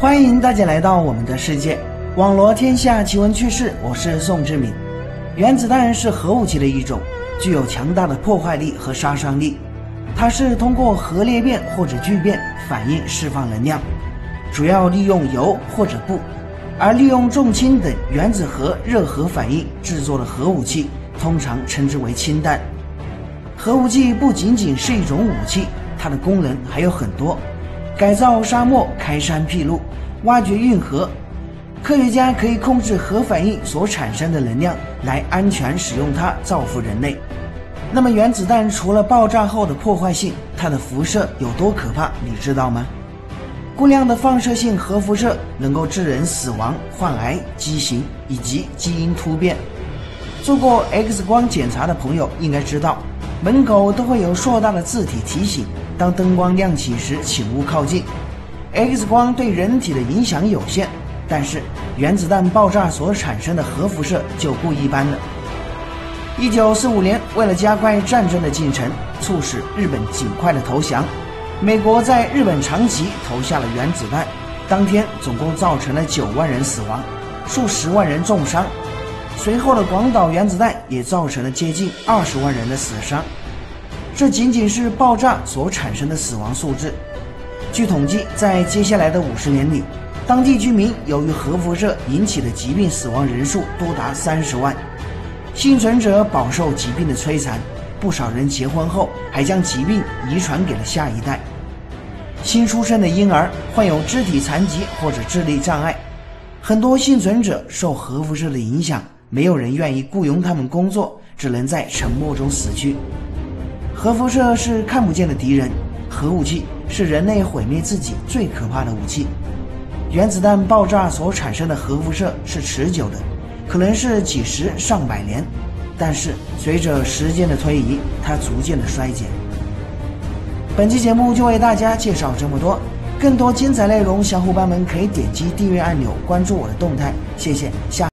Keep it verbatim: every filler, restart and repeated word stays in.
欢迎大家来到我们的世界，网罗天下奇闻趣事，我是宋志敏。原子弹是核武器的一种，具有强大的破坏力和杀伤力。它是通过核裂变或者聚变反应释放能量，主要利用铀或者钚，而利用重氢等原子核热核反应制作的核武器通常称之为氢弹。核武器不仅仅是一种武器，它的功能还有很多，改造沙漠、开山辟路、挖掘运河。科学家可以控制核反应所产生的能量，来安全使用它造福人类。那么原子弹除了爆炸后的破坏性，它的辐射有多可怕，你知道吗？过量的放射性核辐射能够致人死亡、患癌、畸形以及基因突变。做过 X 光检查的朋友应该知道，门口都会有硕大的字体提醒，当灯光亮起时请勿靠近。 X 光对人体的影响有限，但是原子弹爆炸所产生的核辐射就不一般了。一九四五年，为了加快战争的进程，促使日本尽快的投降，美国在日本长崎投下了原子弹，当天总共造成了九万人死亡，数十万人重伤。随后的广岛原子弹也造成了接近二十万人的死伤。这仅仅是爆炸所产生的死亡数字。据统计，在接下来的五十年里，当地居民由于核辐射引起的疾病死亡人数多达三十万。幸存者饱受疾病的摧残，不少人结婚后还将疾病遗传给了下一代。新出生的婴儿患有肢体残疾或者智力障碍，很多幸存者受核辐射的影响，没有人愿意雇佣他们工作，只能在沉默中死去。核辐射是看不见的敌人，核武器是人类毁灭自己最可怕的武器。原子弹爆炸所产生的核辐射是持久的，可能是几十上百年，但是随着时间的推移，它逐渐的衰减。本期节目就为大家介绍这么多，更多精彩内容，小伙伴们可以点击订阅按钮，关注我的动态，谢谢。下